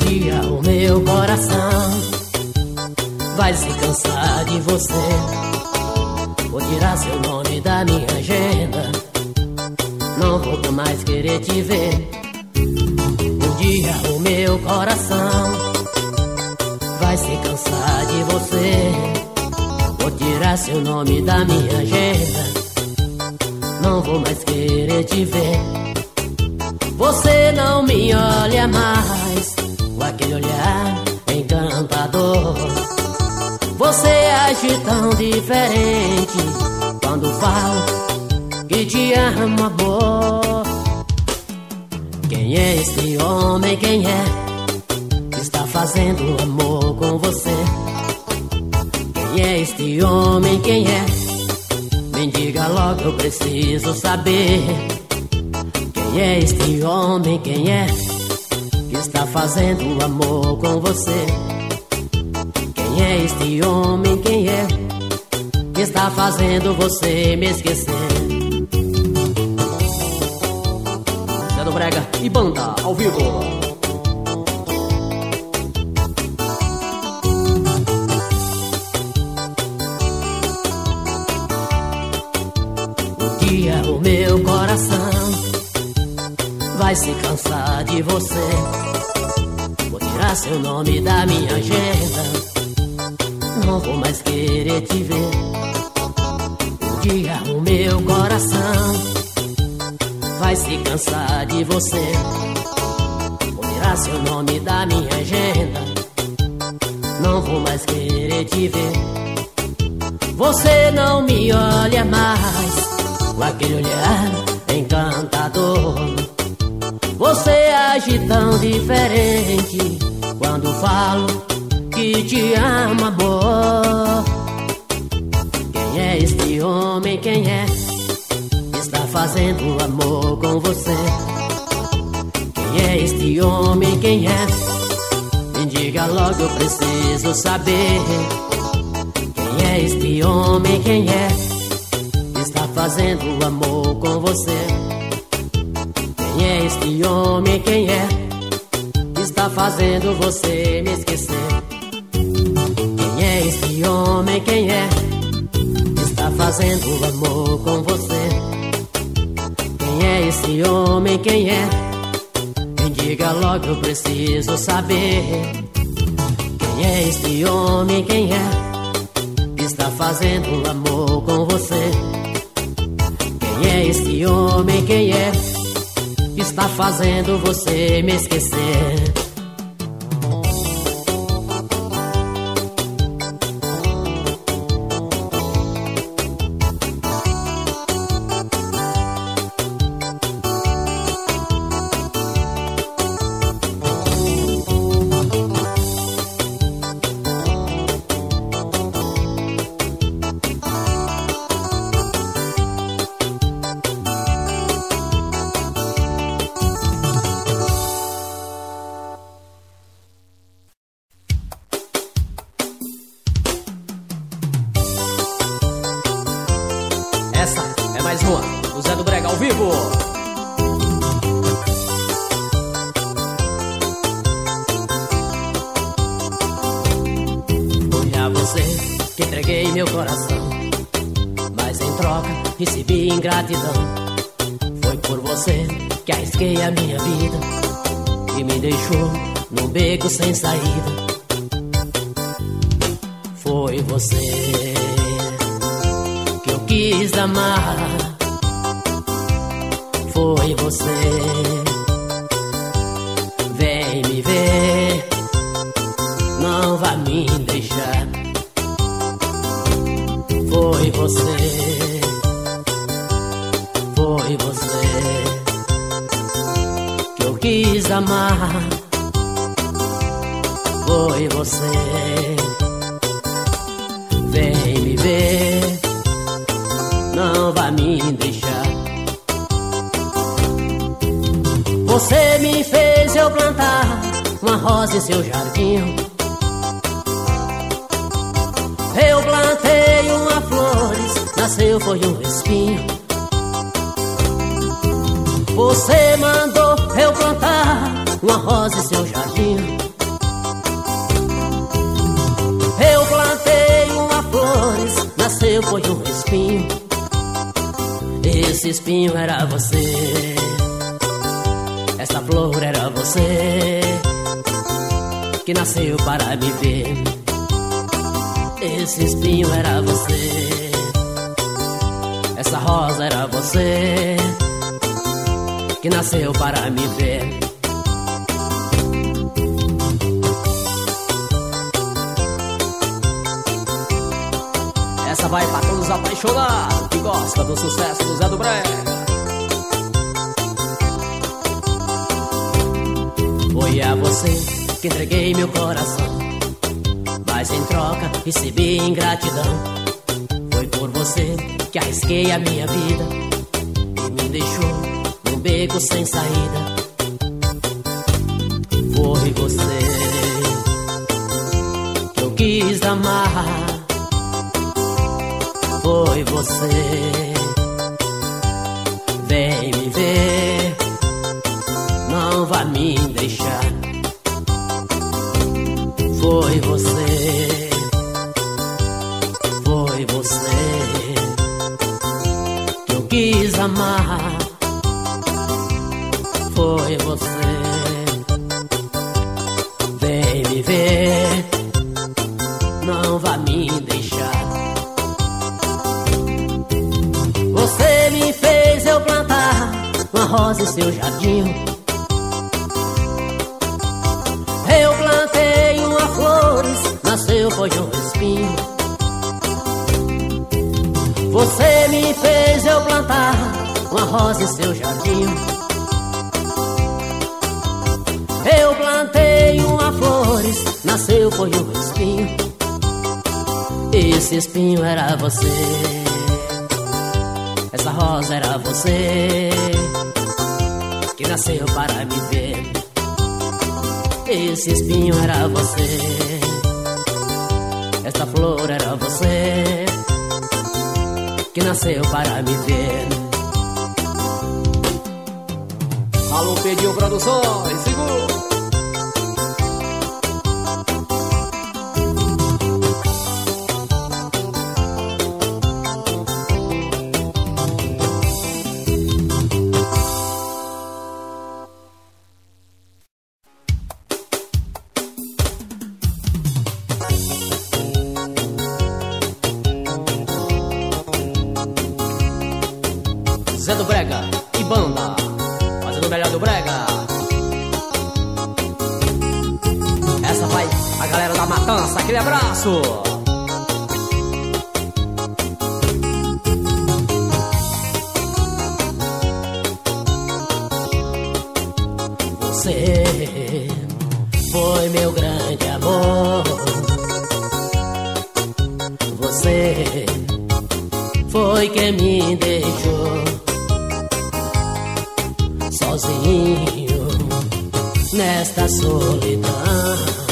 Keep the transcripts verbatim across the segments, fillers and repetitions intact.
dia o meu coração vai se cansar de você. Vou tirar seu nome da minha agenda, não vou mais querer te ver. Um dia o meu coração vai se cansar de você. Vou tirar seu nome da minha agenda, não vou mais querer te ver. Você não me olha mais com aquele olhar encantador. Você age tão diferente quando falo que te amo, amor. Quem é este homem, quem é que está fazendo amor com você? Quem é este homem, quem é? Me diga logo, eu preciso saber. Quem é este homem, quem é que está fazendo amor com você? Quem é este homem, quem é que está fazendo você me esquecer? Zé do Brega e banda ao vivo. Um dia o meu coração vai se cansar de você. Vou tirar seu nome da minha agenda, não vou mais querer te ver. Um dia o meu coração vai se cansar de você. Vou tirar seu nome da minha agenda, não vou mais querer te ver. Você não me olha mais com aquele olhar encantador. Você age tão diferente quando falo que te amo, amor. Quem é este homem, quem é que está fazendo amor com você? Quem é este homem, quem é? Me diga logo, eu preciso saber. Quem é este homem, quem é que está fazendo amor com você? Quem é este homem, quem é que está fazendo você me esquecer? Quem é este homem, quem é que está fazendo amor com você? Quem é esse homem, quem é? Me diga logo, eu preciso saber. Quem é este homem, quem é que está fazendo amor com você? Quem é este homem, quem é que está fazendo você me esquecer? O Zé do Brega ao vivo. Foi a você que entreguei meu coração, mas em troca recebi ingratidão. Foi por você que arrisquei a minha vida e me deixou num beco sem saída. Foi você que eu quis amar. Foi você, vem me ver, não vá me deixar. Foi você, foi você que eu quis amar. Foi você, vem me ver, não vá me deixar. Você me fez eu plantar uma rosa em seu jardim. Eu plantei uma flores, nasceu foi um espinho. Você mandou eu plantar uma rosa em seu jardim. Esse espinho era você, essa flor era você, que nasceu para me ver. Esse espinho era você, essa rosa era você, que nasceu para me ver. Essa vai pra todos os apaixonados que gostam do sucesso do Zé do Brega. Foi a você que entreguei meu coração, mas em troca recebi ingratidão. Foi por você que arrisquei a minha vida e me deixou num beco sem saída. Foi você que eu quis amar. Foi você, vem me ver, não vá me deixar. Foi você, foi você que eu quis amar. Foi você, vem me ver, não vá me deixar. Você me fez eu plantar uma rosa em seu jardim. Eu plantei uma flores, nasceu foi um espinho. Você me fez eu plantar uma rosa em seu jardim. Eu plantei uma flores, nasceu foi um espinho. Esse espinho era você, essa rosa era você, que nasceu para me ver. Esse espinho era você, essa flor era você, que nasceu para me ver. Alô, Pedinho Produções, segura! Zé do Brega e banda, fazendo o melhor do Brega. Essa vai a galera da Matança, aquele abraço. Você foi meu grande amor. Você foi quem me deixou sozinho nesta solidão.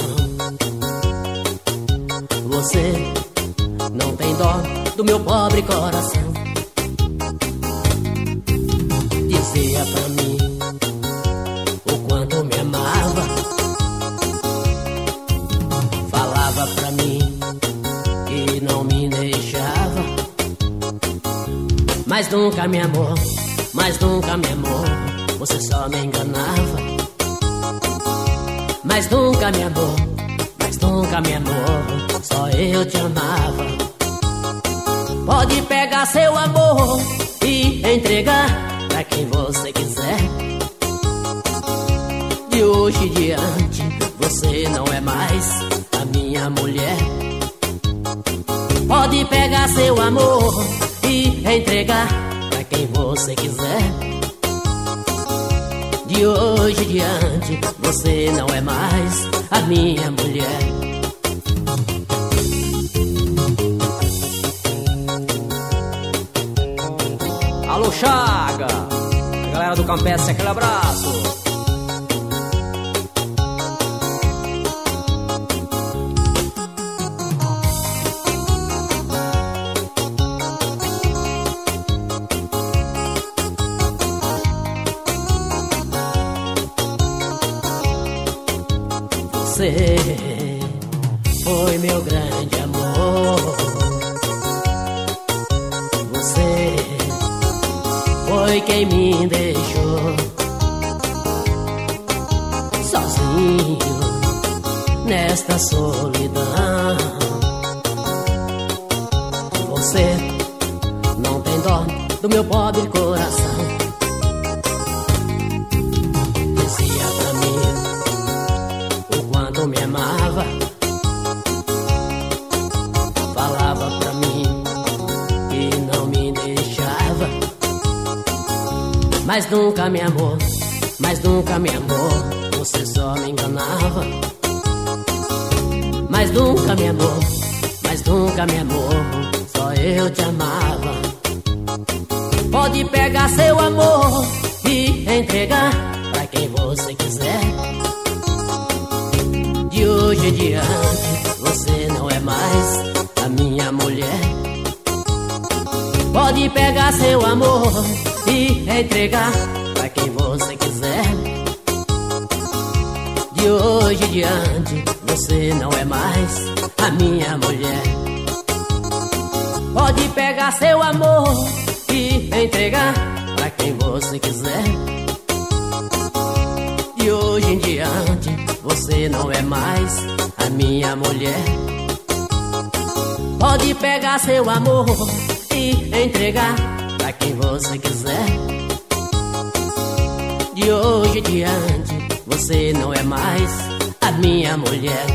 Você não tem dó do meu pobre coração. Dizia pra mim o quanto me amava, falava pra mim que não me deixava, mas nunca me amou, mas nunca me amou. Você só me enganava, mas nunca me amou, mas nunca me amou. Só eu te amava. Pode pegar seu amor e entregar pra quem você quiser. De hoje em diante você não é mais a minha mulher. Pode pegar seu amor e entregar pra quem você quiser. De hoje em diante você não é mais a minha mulher. Alô, Chaga, a galera do Campestre, aquele abraço. Você foi meu grande amor. Você foi quem me deixou sozinho nesta solidão. Você não tem dó do meu pobre coração. Dizia pra mim o quanto me amava, falava pra mim que não me deixava, mas nunca me amou, mas nunca me amou. Você só me enganava, mas nunca me amou, mas nunca me amou. Só eu te amava. Pode pegar seu amor e entregar pra quem você quiser. De hoje em diante você não é mais a minha mulher. Pode pegar seu amor e entregar pra quem você quiser. De hoje em diante você não é mais a minha mulher. Pode pegar seu amor e entregar pra quem você quiser. De hoje em diante você não é mais a minha mulher. Pode pegar seu amor e entregar pra quem você quiser. De hoje em diante você não é mais a minha mulher.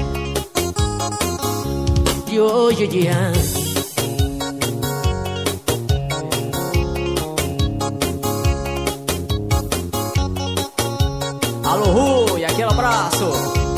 De hoje em diante. Alô, Rui, aquele abraço.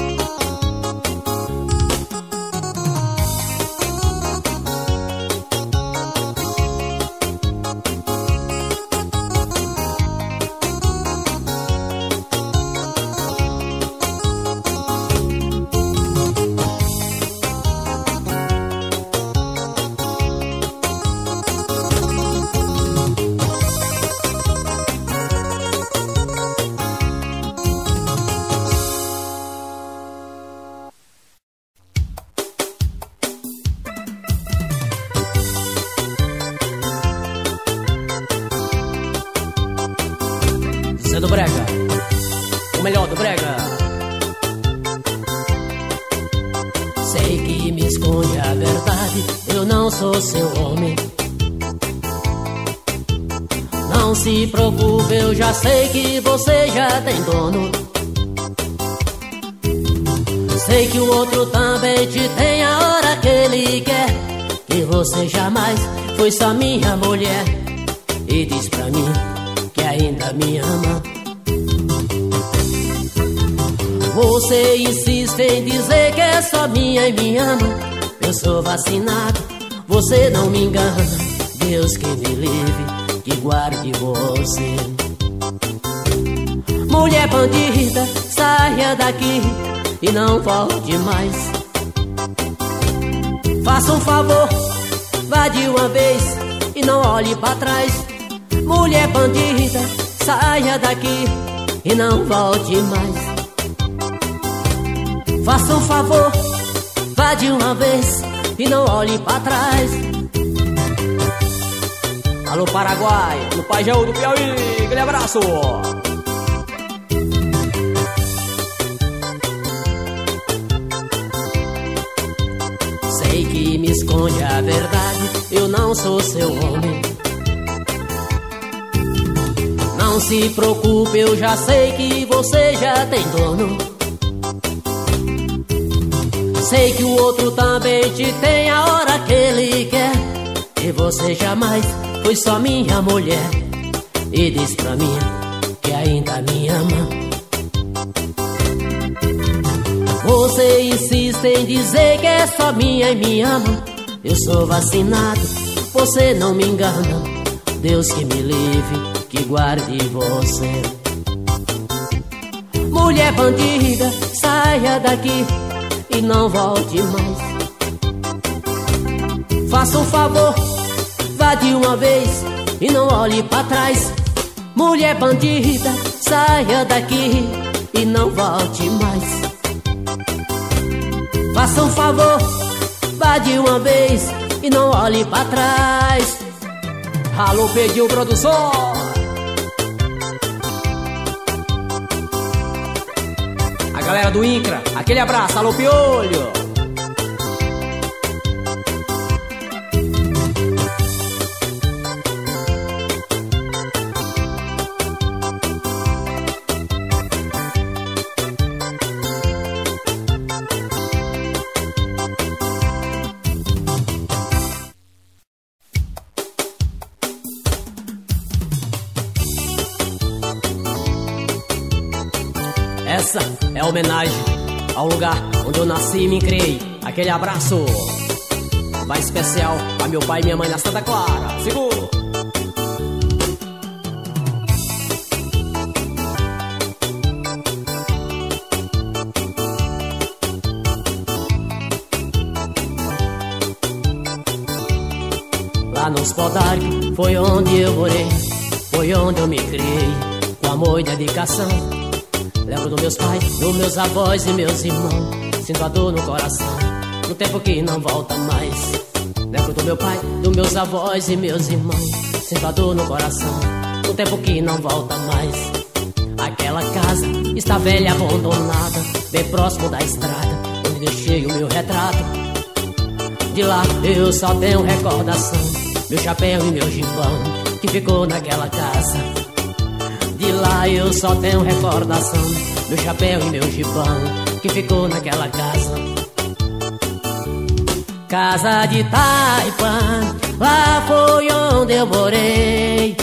Zé do Brega, o melhor do Brega. Sei que me esconde a verdade, eu não sou seu homem. Não se preocupe, eu já sei que você já tem dono. Sei que o outro também te tem a hora que ele quer. Que você jamais foi só minha mulher. E diz pra mim que ainda me ama. Você insiste em dizer que é só minha e me ama. Eu sou vacinado, você não me engana. Deus que me livre, que guarde você. Mulher bandida, saia daqui e não volte mais. Faça um favor, vá de uma vez e não olhe pra trás. Mulher bandida, saia daqui e não volte mais. Faça um favor, vá de uma vez e não olhe pra trás. Alô, Paraguai, no Pajão do Piauí, aquele abraço. Sei que me esconde a verdade, eu não sou seu homem. Não se preocupe, eu já sei que você já tem dono. Sei que o outro também te tem a hora que ele quer. E você jamais foi só minha mulher. E diz pra mim que ainda me ama. Você insiste em dizer que é só minha e me ama. Eu sou vacinado, você não me engana. Deus que me livre, que guarde você. Mulher bandida, saia daqui e não volte mais. Faça um favor, vá de uma vez e não olhe pra trás. Mulher bandida, saia daqui e não volte mais. Faça um favor, vá de uma vez e não olhe pra trás. Alô, Pedinho Produção, galera do Incra, aquele abraço, alô Piolho. Essa é a homenagem ao lugar onde eu nasci e me criei. Aquele abraço vai especial pra meu pai e minha mãe na Santa Clara. Seguro! Lá nos Podarios foi onde eu morei, foi onde eu me criei, com amor e dedicação. Lembro dos meus pais, dos meus avós e meus irmãos. Sinto a dor no coração, no tempo que não volta mais. Lembro do meu pai, dos meus avós e meus irmãos. Sinto a dor no coração, no tempo que não volta mais. Aquela casa está velha, abandonada, bem próximo da estrada, onde deixei o meu retrato. De lá eu só tenho recordação, meu chapéu e meu gibão, que ficou naquela casa. De lá eu só tenho recordação, meu chapéu e meu gibão, que ficou naquela casa. Casa de Taipa, lá foi onde eu morei.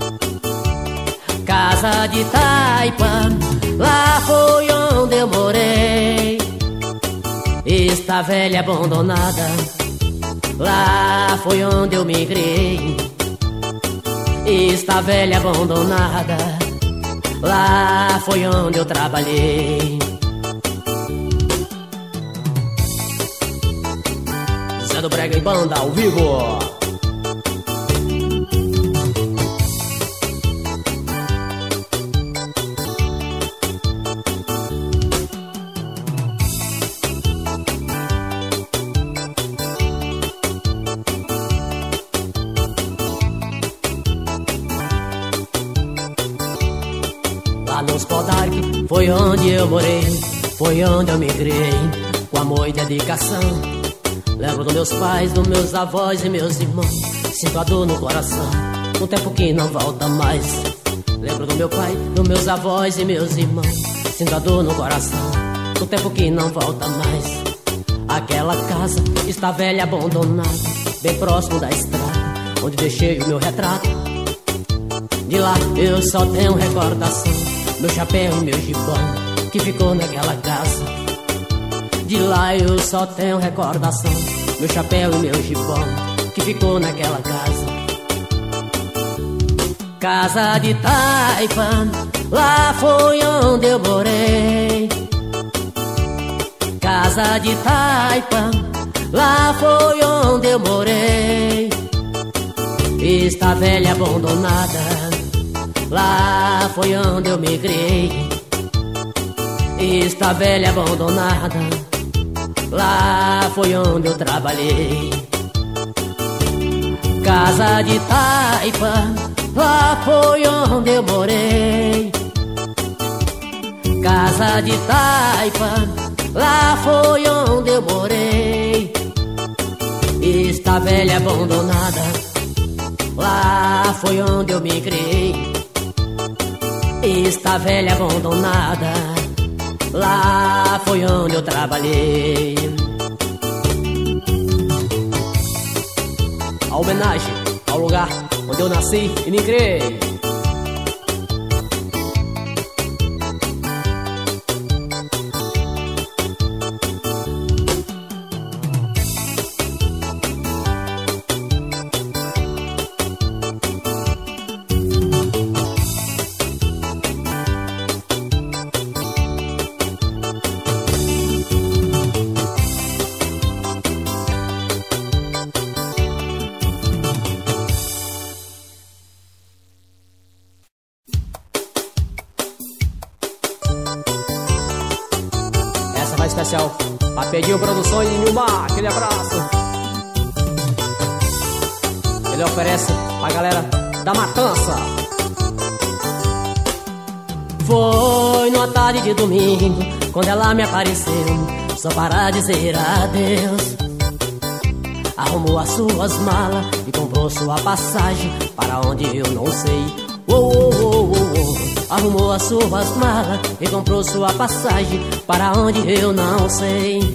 Casa de Taipa, lá foi onde eu morei. Está velha abandonada, lá foi onde eu me criei. Está velha abandonada, lá foi onde eu trabalhei. Zé do Brega e Banda ao vivo. Nos Podarios foi onde eu morei, foi onde eu me criei, com amor e dedicação. Lembro dos meus pais, dos meus avós e meus irmãos. Sinto a dor no coração, um tempo que não volta mais. Lembro do meu pai, dos meus avós e meus irmãos. Sinto a dor no coração, um tempo que não volta mais. Aquela casa está velha, abandonada, bem próximo da estrada, onde deixei o meu retrato. De lá eu só tenho recordação, meu chapéu e meu gibão, que ficou naquela casa. De lá eu só tenho recordação, meu chapéu e meu gibão, que ficou naquela casa. Casa de Taipa, lá foi onde eu morei. Casa de Taipa, lá foi onde eu morei. Está velha abandonada, lá foi onde eu me criei. Está velha abandonada, lá foi onde eu trabalhei. Casa de Taipa, lá foi onde eu morei. Casa de Taipa, lá foi onde eu morei. Está velha abandonada, lá foi onde eu me criei. Está velha abandonada, lá foi onde eu trabalhei. A homenagem ao lugar onde eu nasci e me criei. Especial pra Pedinho Produções e Nilmar, aquele abraço. Ele oferece pra galera da Matança. Foi numa tarde de domingo, quando ela me apareceu, só para dizer adeus. Arrumou as suas malas e comprou sua passagem para onde eu não sei. Oh, oh, oh, oh, oh. Arrumou as suas malas e comprou sua passagem para onde eu não sei.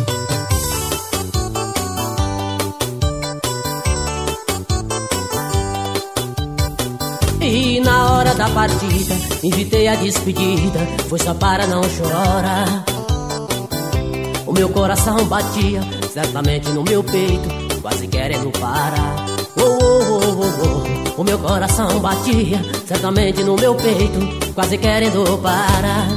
E na hora da partida, invitei a despedida, foi só para não chorar. O meu coração batia, certamente no meu peito, quase querendo parar. Oh, oh, oh, oh, oh. O meu coração batia, certamente no meu peito, quase querendo parar.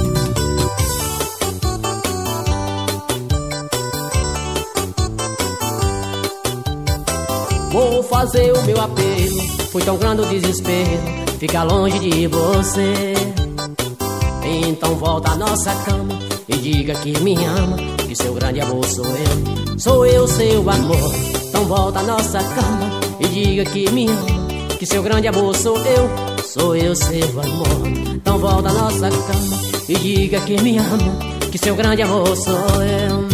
Vou fazer o meu apelo, foi tão grande o desespero, ficar longe de você. Então volta à nossa cama e diga que me ama, que seu grande amor sou eu. Sou eu seu amor. Então volta à nossa cama e diga que me ama, que seu grande amor sou eu. Sou eu seu amor. Então volta à nossa cama e diga que me ama, que seu grande amor sou eu.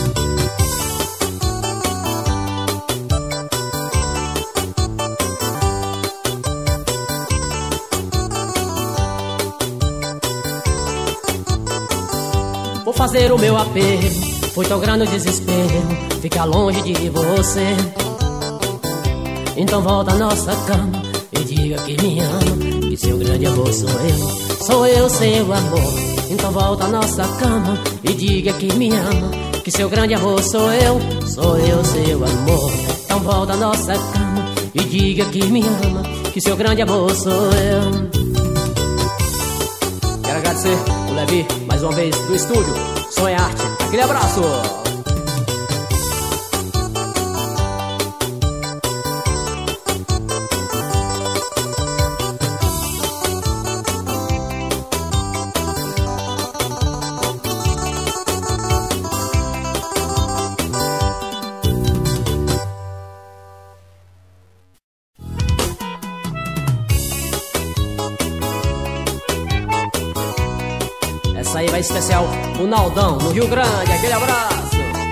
Vou fazer o meu apelo, foi tão grande o desespero, ficar longe de você. Então volta à nossa cama e diga que me ama, que seu grande amor sou eu. Sou eu seu amor. Então volta à nossa cama e diga que me ama, que seu grande amor sou eu. Sou eu seu amor. Então volta à nossa cama e diga que me ama, que seu grande amor sou eu. Quero agradecer o Levi mais uma vez do estúdio Som e Arte. Aquele abraço. Essa aí vai especial o Naldão, no Rio Grande. Aquele abraço.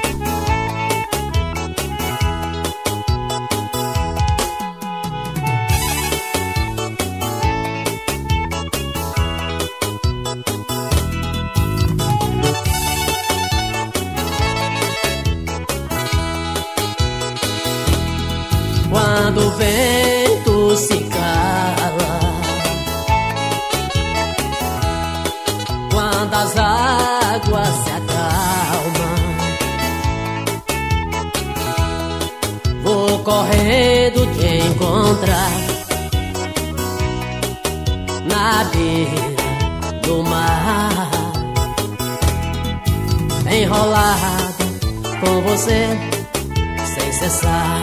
Quando o vento se cala, quando as águas se acalmam, vou correndo te encontrar na beira do mar, enrolado com você sem cessar,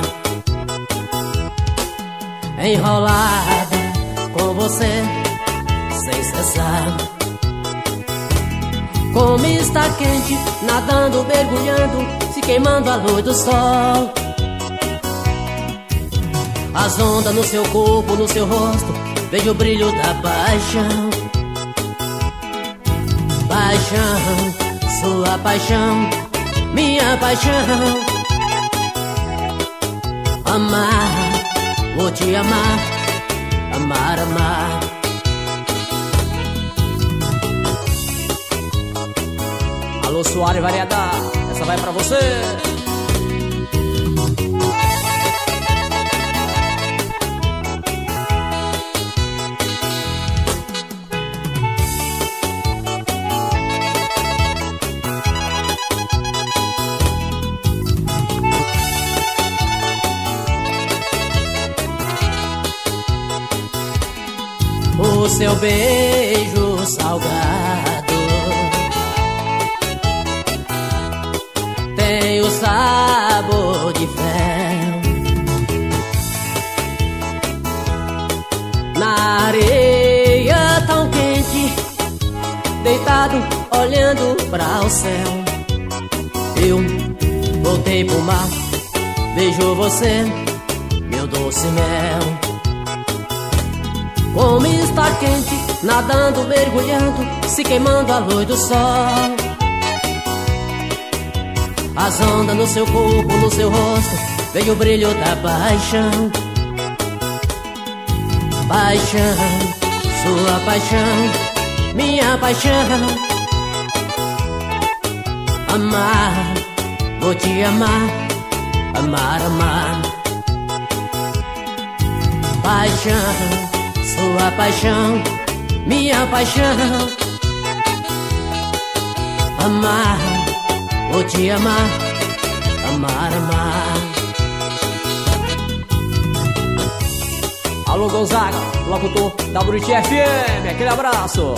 enrolado com você sem cessar. Como está quente, nadando, mergulhando, se queimando à luz do sol. As ondas no seu corpo, no seu rosto, vejo o brilho da paixão. Paixão, sua paixão, minha paixão. Amar, vou te amar, amar, amar. Alô, Soares Variedade, essa vai pra você. O seu beijo salgado tem o sabor de fel. Na areia tão quente, deitado olhando para o céu, eu voltei pro mar, vejo você, meu doce mel. Como está quente, nadando, mergulhando, se queimando à luz do sol. As ondas no seu corpo, no seu rosto, veio o brilho da paixão. Paixão, sua paixão, minha paixão. Amar, vou te amar, amar, amar. Paixão, sua paixão, minha paixão. Amar, vou te amar, amar, amar. Alô Gonzaga, locutor da Buriti F M, aquele abraço.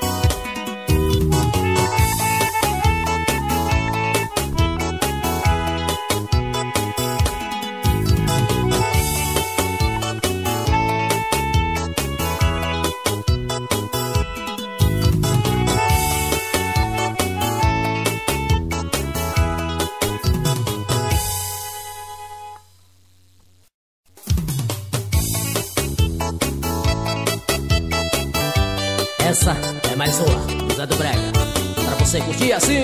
Essa é mais uma do Zé do Brega, pra você curtir assim.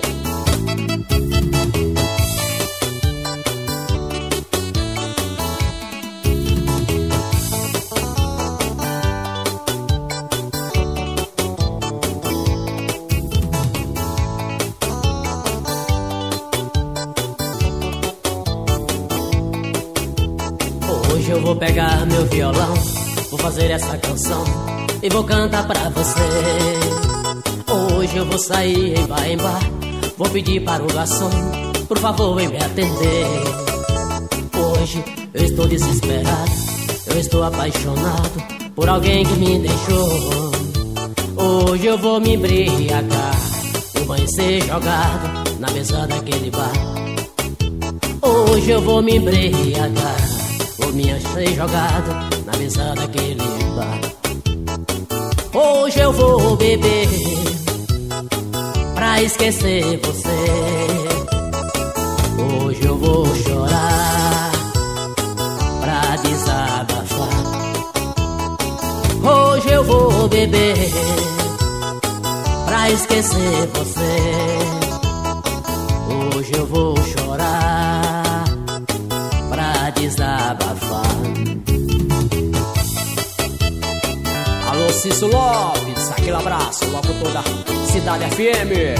Hoje eu vou pegar meu violão, vou fazer essa canção e vou cantar pra você. Hoje eu vou sair em bar em bar, vou pedir para o garçom, por favor vem me atender. Hoje eu estou desesperado, eu estou apaixonado por alguém que me deixou. Hoje eu vou me embriagar, o banho ser jogado na mesa daquele bar. Hoje eu vou me embriagar, vou me ser jogado na mesa daquele bar. Hoje eu vou beber pra esquecer você. Hoje eu vou chorar pra desabafar. Hoje eu vou beber pra esquecer você. Hoje eu vou chorar pra desabafar. Alô Cício Lopes, aquele abraço, locutor da Cidade F M.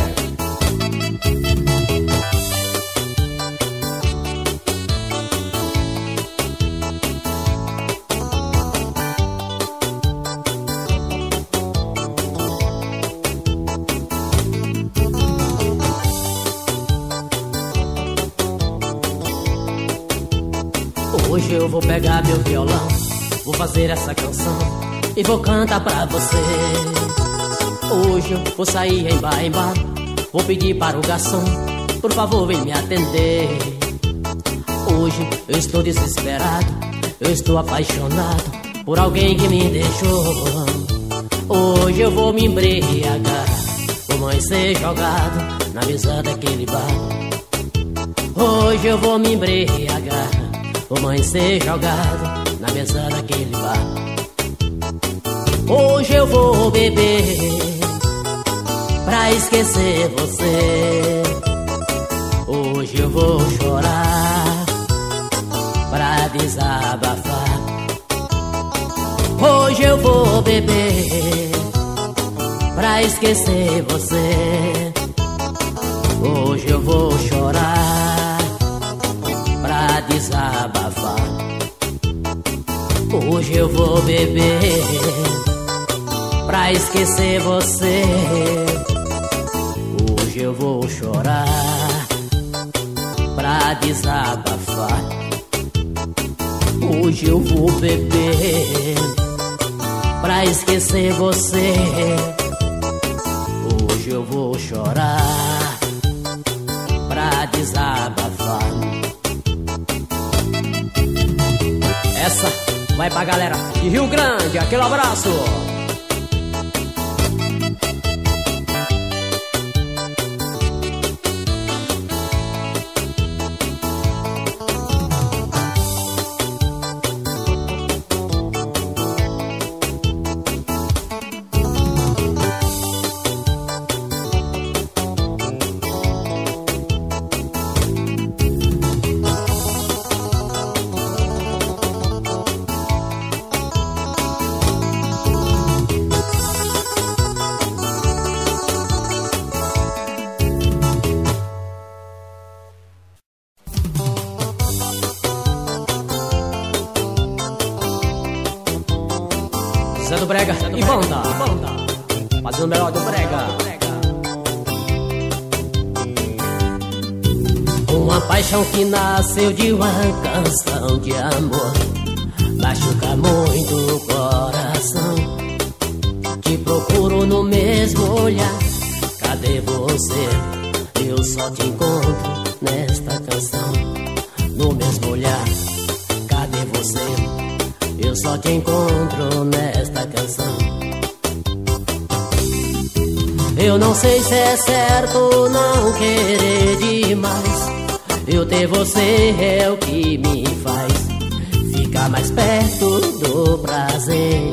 Hoje eu vou pegar meu violão, vou fazer essa canção e vou cantar pra você. Hoje eu vou sair em bar em bar, vou pedir para o garçom, por favor vem me atender. Hoje eu estou desesperado, eu estou apaixonado por alguém que me deixou. Hoje eu vou me embriagar, vou mãe ser jogado na mesa daquele bar. Hoje eu vou me embriagar, vou mãe ser jogado na mesa daquele bar. Hoje eu vou beber pra esquecer você. Hoje eu vou chorar pra desabafar. Hoje eu vou beber pra esquecer você. Hoje eu vou chorar pra desabafar. Hoje eu vou beber pra esquecer você. Hoje eu vou chorar pra desabafar. Hoje eu vou beber pra esquecer você. Hoje eu vou chorar pra desabafar. Essa vai pra galera de Rio Grande, aquele abraço. brega e banda, fazendo o melhor do brega. Uma paixão que nasceu de uma canção de amor machuca muito o coração. Te procuro no mesmo olhar, cadê você? Eu só te encontro nesta canção. No mesmo olhar, cadê você? Eu só te encontro nesta canção. Eu não sei se é certo não querer demais. Eu ter você é o que me faz ficar mais perto do prazer.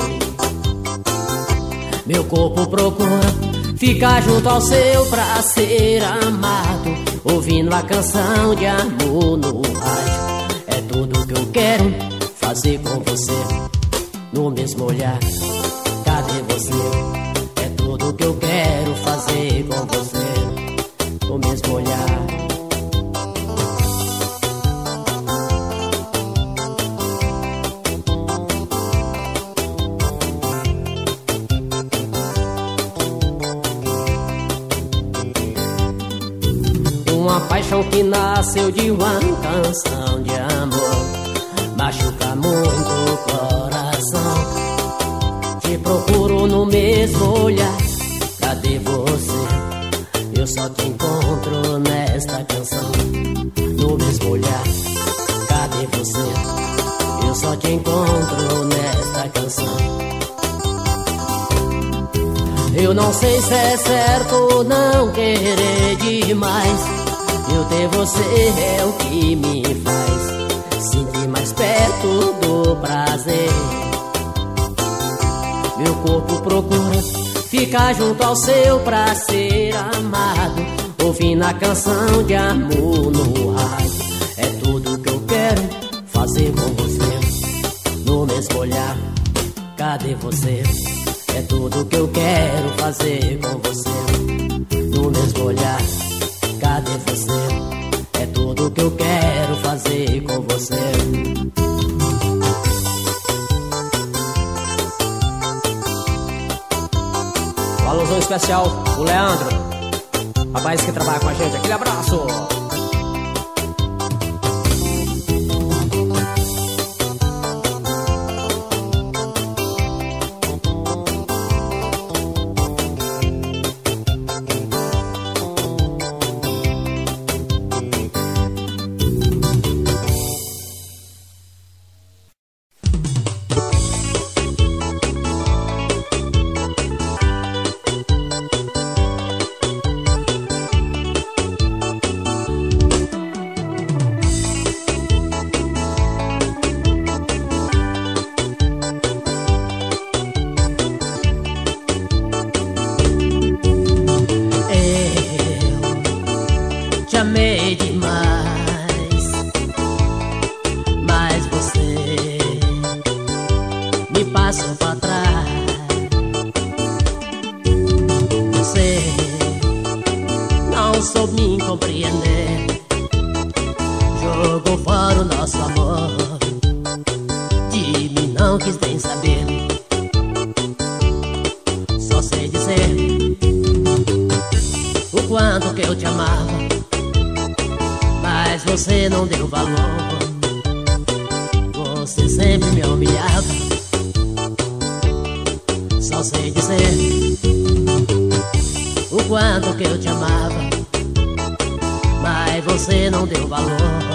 Meu corpo procura ficar junto ao seu pra ser amado, ouvindo a canção de amor no rádio. É tudo que eu quero fazer com você. No mesmo olhar, cadê você? É tudo que eu quero fazer com você. No mesmo olhar. Uma paixão que nasceu de uma canção de amor machuca muito o coração. Te procuro no mesmo olhar, cadê você? Eu só te encontro nesta canção. No mesmo olhar, cadê você? Eu só te encontro nesta canção. Eu não sei se é certo não querer demais. Eu ter você é o que me faz sentir mais perto do prazer. Meu corpo procura ficar junto ao seu pra ser amado, ouvindo a canção de amor no rádio. É tudo que eu quero fazer com você. No mesmo olhar, cadê você? É tudo que eu quero fazer com você. No mesmo olhar, cadê você? É tudo que eu quero fazer com você. Um alusão especial, o Leandro, rapaz que trabalha com a gente. Aquele abraço. Amei demais, mas você me passou pra trás. Você não soube me compreender, jogou fora o nosso amor, de mim não quis nem saber. Só sei dizer o quanto que eu te amava, mas você não deu valor. Você sempre me humilhava. Só sei dizer o quanto que eu te amava, mas você não deu valor.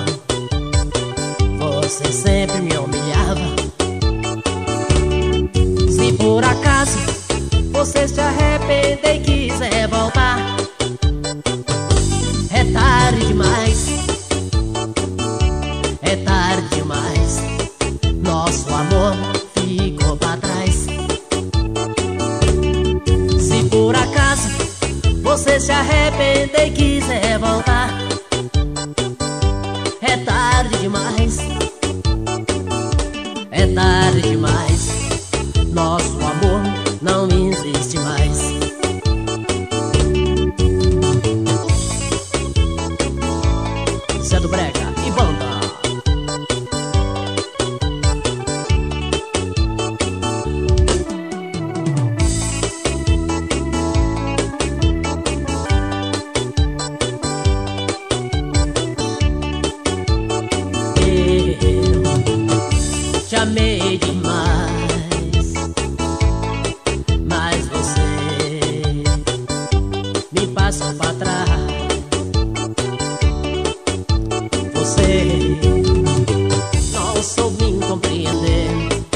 Você sempre me humilhava. Se por acaso você se arrepender e quiser voltar, é tarde demais. É tarde demais, nosso amor ficou pra trás. Se por acaso você se arrepender e quiser voltar, é tarde demais. É tarde demais, nosso amor não existe mais. Zé do Brega e banda. me passam pra trás. Você não soube me compreender,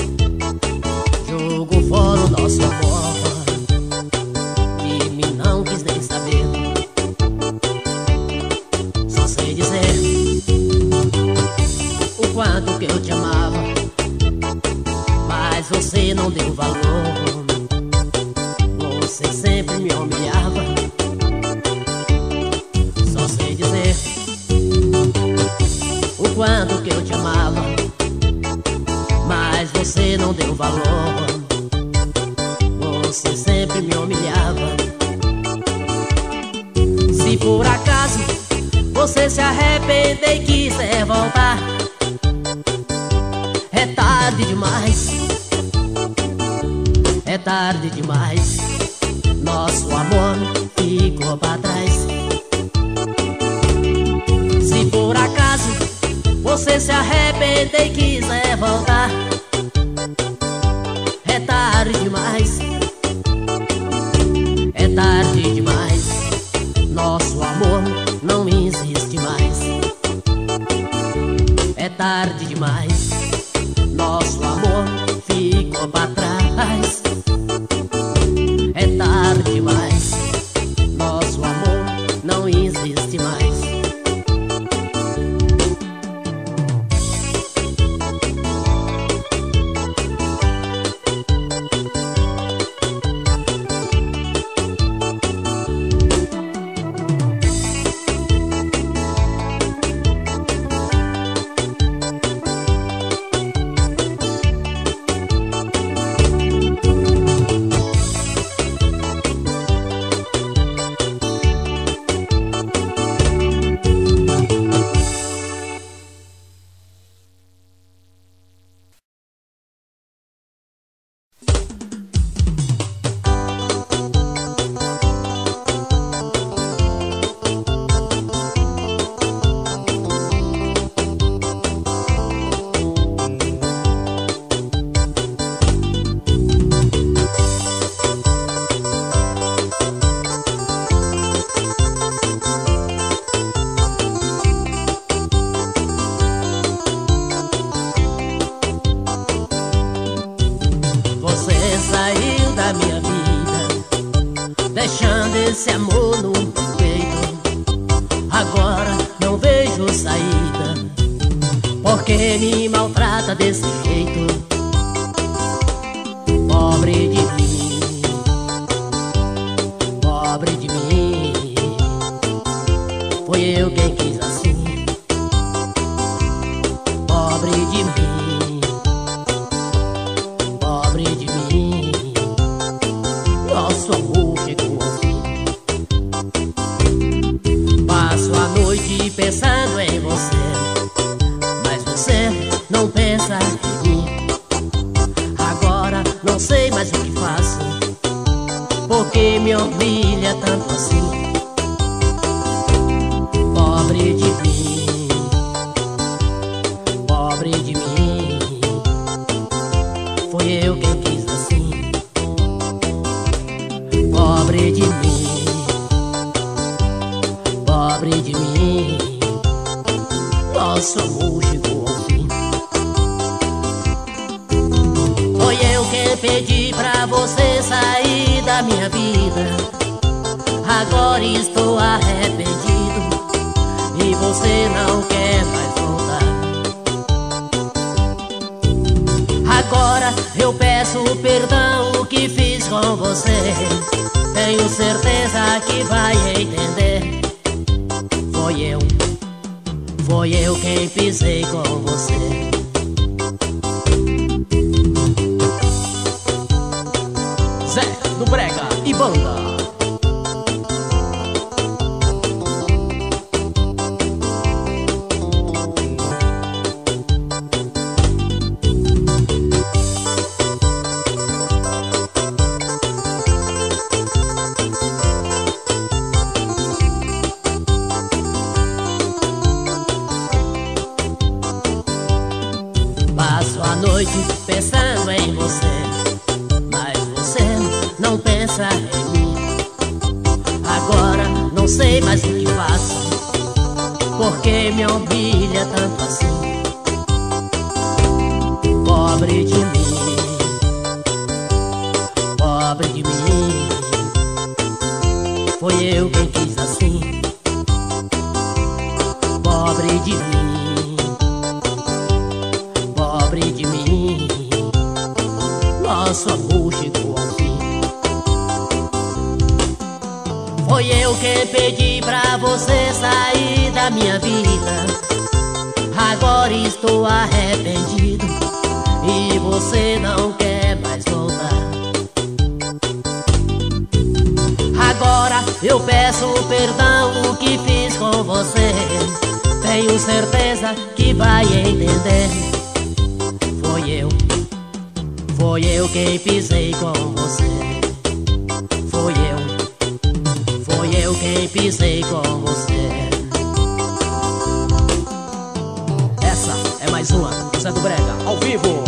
jogou fora o nosso amor, de mim não quis nem saber. Só sei dizer o quanto que eu te amava, mas você não deu valor. Você sempre me humilhava. Só sei dizer o quanto que eu te amava, mas você não deu valor. Você sempre me humilhava. Se por acaso você se arrepender e quiser voltar, é tarde demais, é tarde demais. Nosso amor ficou pra trás. Se por acaso você se arrepender e quiser voltar, é tarde demais, é tarde demais. Nosso amor não existe mais. É tarde demais. Nosso amor ficou pra trás. É tarde demais. Nosso amor não existe mais. Saiu da minha vida, deixando esse amor no peito. Agora não vejo saída, porque me maltrata desse jeito. Pobre de mim, pobre de mim, foi eu quem quis assim. Pobre de mim, pobre de mim, nosso amor chegou ao fim. Passo a noite pensando em você, mas você não pensa em mim. Agora não sei mais o que faço, porque me humilha tanto assim. Pobre de mim, pobre de mim, foi eu quem quis assim. Pobre de mim, pobre de mim, nosso amor chegou ao fim. Foi eu quem pedi pra você sair da minha vida. Agora estou arrependido e você não quer mais voltar. Agora eu peço perdão o que fiz com você. Tenho certeza que vai entender. Foi eu, foi eu quem pisei com você. Zé do Brega e Banda. Passo a noite pensando em você, mas você não pensa em mim. Agora sei mais o que faço, porque me humilha tanto assim. Pobre de mim, pobre de mim, foi eu quem quis assim. Pobre de mim, pobre de mim, nosso amor chegou ao fim. Foi eu quem pedi pra você sair da minha vida. Agora estou arrependido e você não quer mais voltar. Agora eu peço perdão o que fiz com você. Tenho certeza que vai entender. Foi eu, foi eu quem pisei com você. Foi eu, foi eu quem pisei com você. Essa é mais uma do Zé do Brega, ao vivo.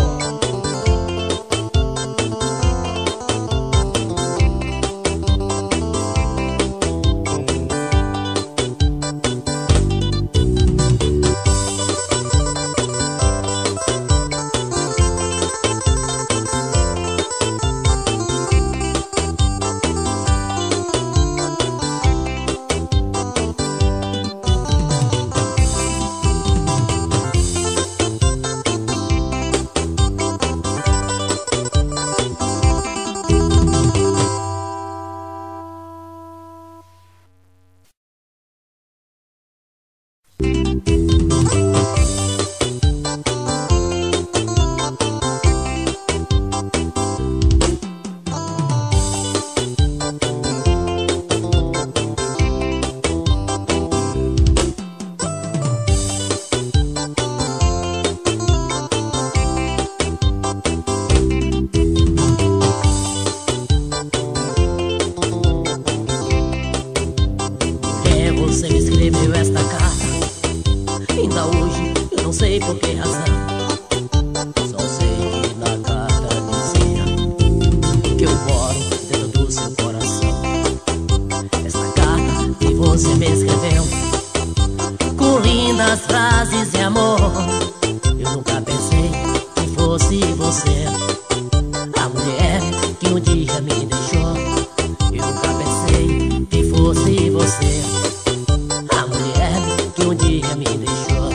Você me escreveu esta carta, ainda hoje eu não sei por que razão. Só sei que na carta dizia que eu moro dentro do seu coração. Esta carta que você me escreveu, com lindas frases de amor, eu nunca pensei que fosse você, a mulher que um dia me deixou. Eu nunca pensei que fosse você, a mulher que um dia me deixou.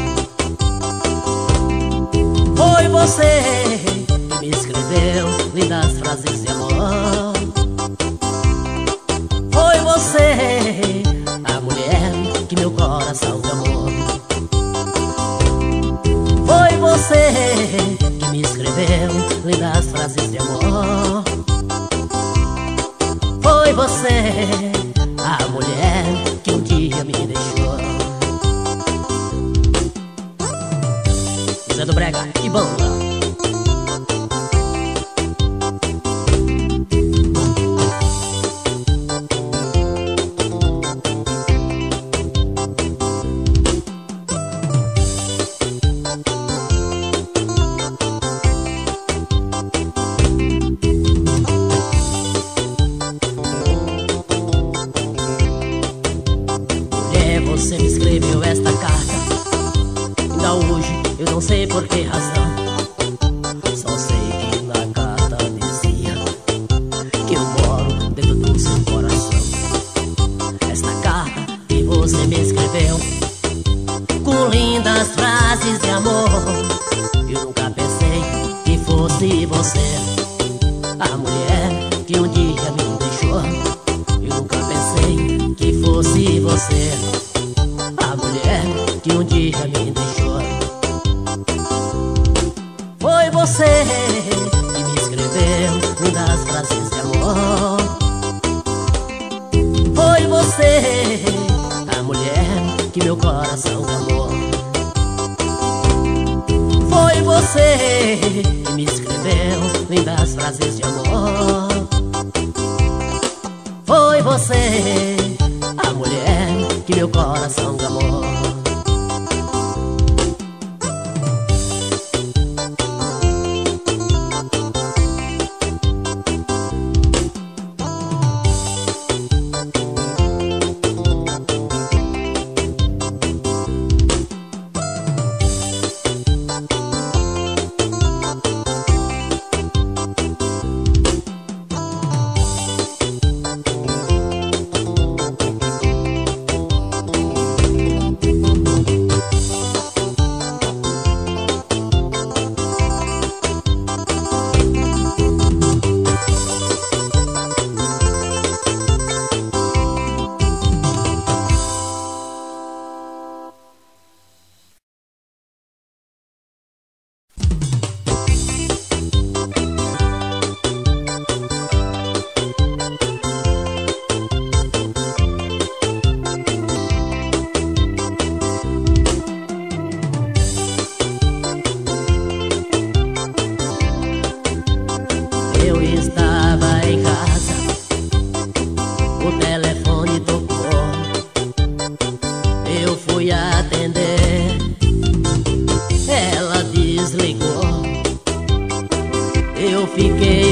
Foi você que me escreveu lindas frases de amor. Foi você, a mulher que meu coração amou. Foi você que me escreveu lindas frases de amor. Foi você, a mulher que um dia me deixou. Zé do Brega e banda. Você me escreveu esta carta, ainda hoje eu não sei por que razão. Só sei que na carta dizia que eu moro dentro do seu coração. Esta carta que você me escreveu, com lindas frases de amor, eu nunca pensei que fosse você, a mulher que um dia me deixou. Eu nunca pensei que fosse você, a mulher que um dia me deixou. Foi você que me escreveu lindas frases de amor. Foi você, a mulher que meu coração amou. Foi você que me escreveu lindas frases de amor. Foi você, a mulher que meu coração amou.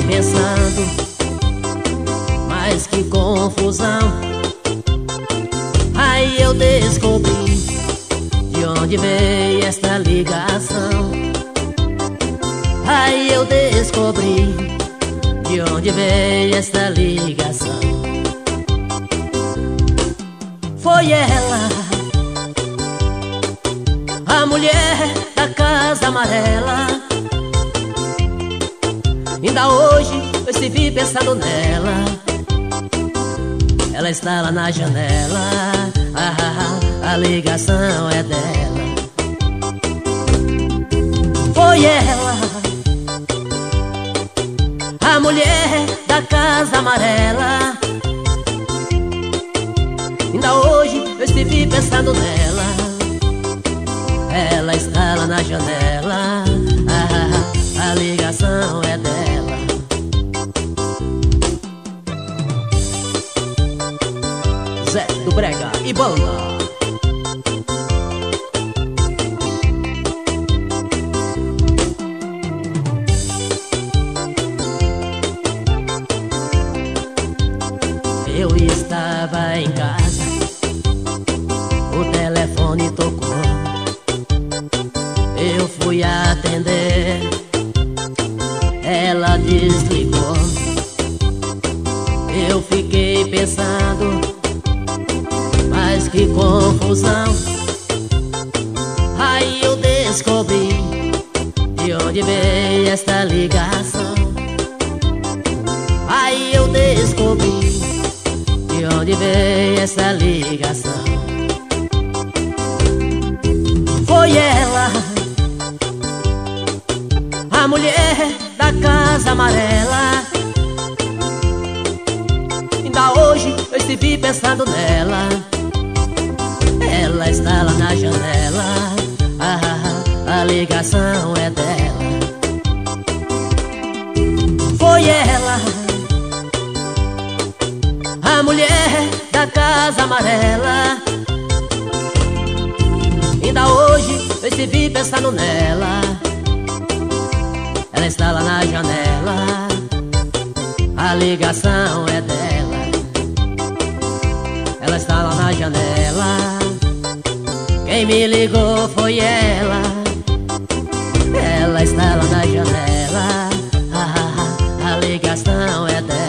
pensando, mas que confusão. Aí eu descobri de onde veio esta ligação. Aí eu descobri de onde veio esta ligação. Foi ela, a mulher da casa amarela. Ainda hoje eu estive pensando nela. Ela está lá na janela. Ah, a ligação é dela. Foi ela, a mulher da casa amarela. Ainda hoje eu estive pensando nela. Ela está lá na janela. Ah, a ligação é dela. Zé do Brega e banda. Eu estava em casa, o telefone tocou. Eu fui atender, ela desligou. Eu fiquei pensando, mas que confusão. Aí eu descobri de onde veio esta ligação. Aí eu descobri de onde veio essa ligação. Foi ela, a mulher da casa amarela. Ainda hoje eu estive pensando nela. Ela está lá na janela. Ah, a ligação é dela. Foi ela, a mulher da casa amarela. Ainda hoje eu estive pensando nela. Ela está lá na janela. A ligação é dela. Ela está lá na janela. Quem me ligou foi ela. Ela está lá na janela. Ah, a ligação é dela.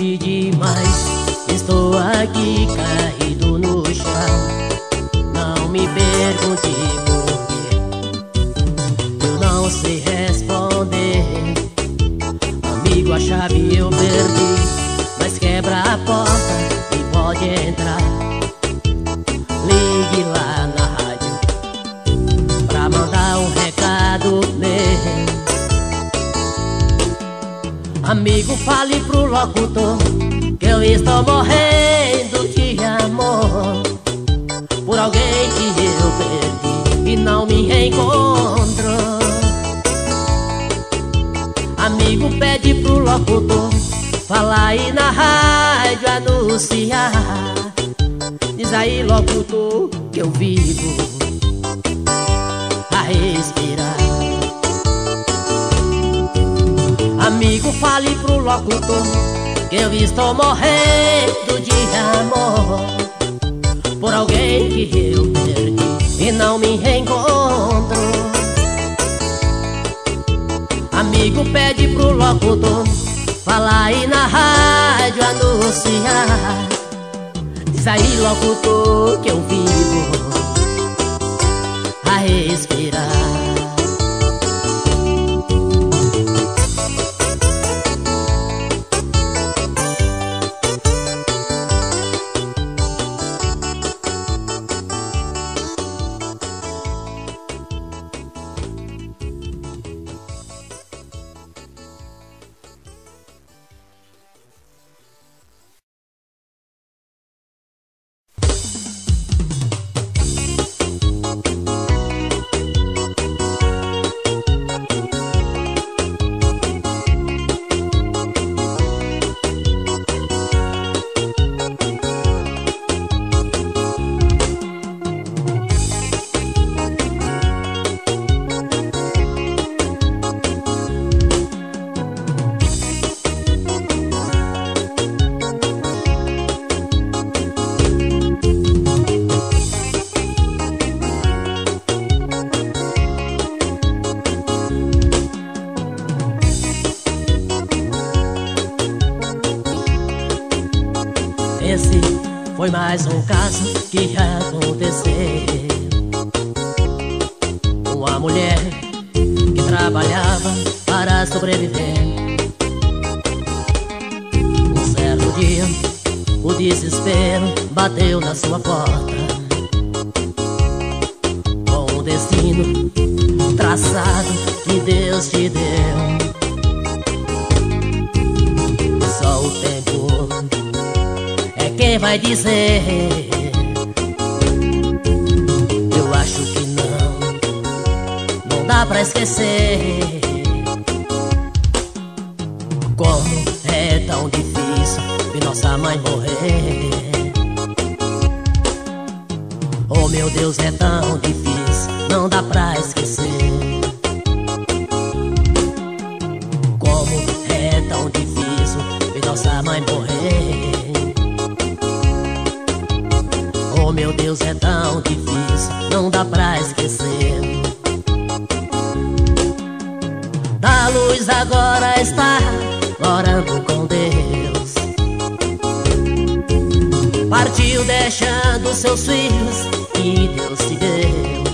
bebi demais, estou aqui caído no chão. Não me pergunte por quê, eu não sei responder. Amigo, a chave eu perdi, mas quebra a porta e pode entrar. Ligue lá na rádio pra mandar um recado meu. Amigo, fale pro locutor que eu estou morrendo de amor por alguém que eu perdi e não me reencontrou. Amigo, pede pro locutor falar aí na rádio, anunciar. Diz aí, locutor, que eu vivo a respirar. Amigo, fale pro locutor que eu estou morrendo de amor por alguém que eu perdi e não me reencontro. Amigo, pede pro locutor falar aí na rádio, anunciar. Diz aí, locutor, que eu vivo a respirar. Esse foi mais um caso que aconteceu. Uma mulher que trabalhava para sobreviver. Um certo dia, o desespero bateu na sua porta, com o destino traçado que Deus te deu. Só o tempo quem vai dizer? Eu acho que não, não dá pra esquecer. Como é tão difícil ver nossa mãe morrer. Oh meu Deus, é tão difícil, não dá pra esquecer. Como é tão difícil ver nossa mãe morrer. Oh meu Deus, é tão difícil, não dá pra esquecer. Da luz agora está orando com Deus. Partiu deixando seus filhos que Deus te deu.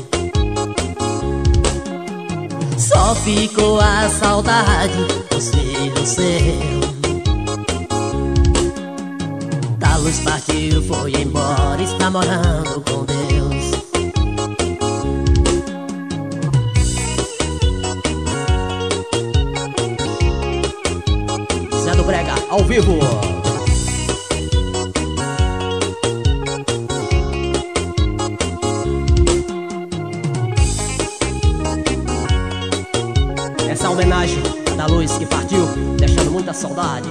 Só ficou a saudade dos filhos seus. Da luz partiu, foi embora, está morando com Deus. Zé do Brega, ao vivo. Essa é a homenagem da luz que partiu, deixando muita saudade.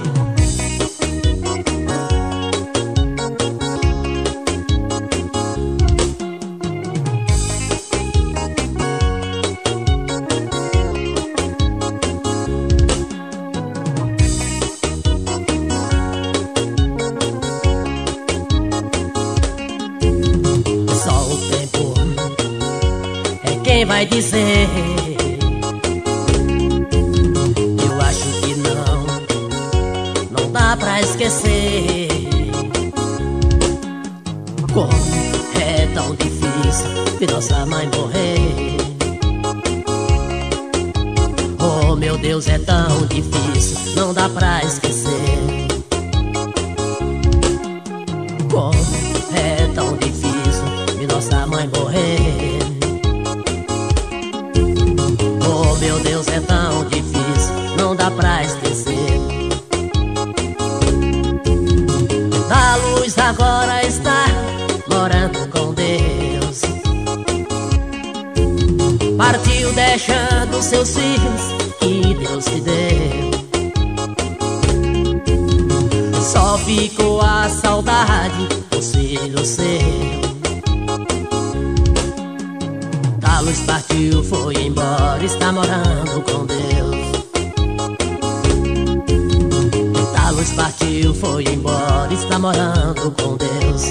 Quem vai dizer? Eu acho que não, não dá pra pra esquecer. Como é tão difícil ver nossa mãe morrer. Oh meu Deus, é tão difícil, não dá pra esquecer. Como é tão difícil ver nossa mãe morrer. Oh meu Deus, é tão difícil, não dá pra esquecer. A luz agora está morando com Deus. Partiu deixando seus filhos que Deus te deu. Só ficou a saudade do filho seu. A luz partiu, foi embora, está morando com Deus. A luz partiu, foi embora, está morando com Deus.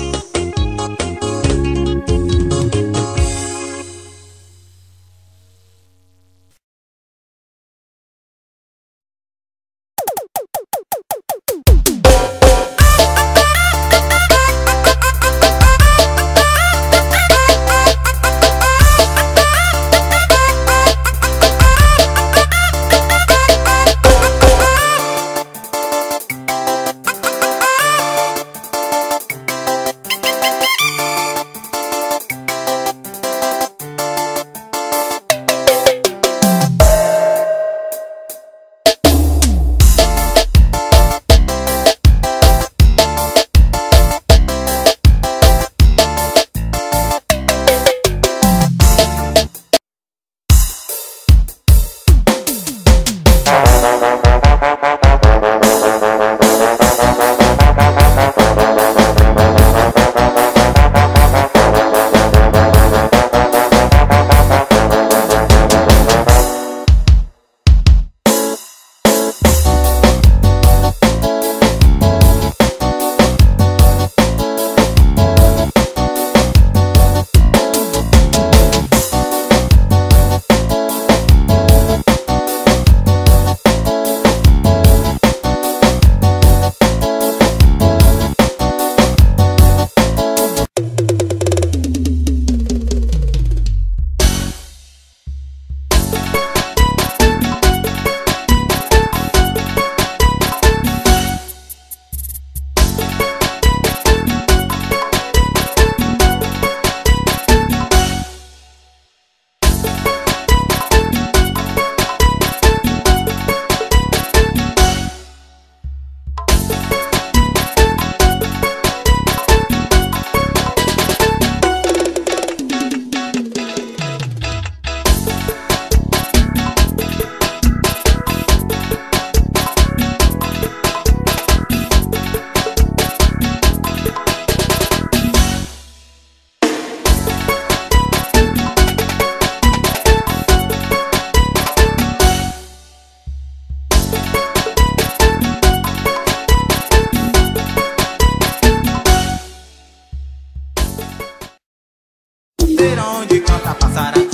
Onde canta passarada.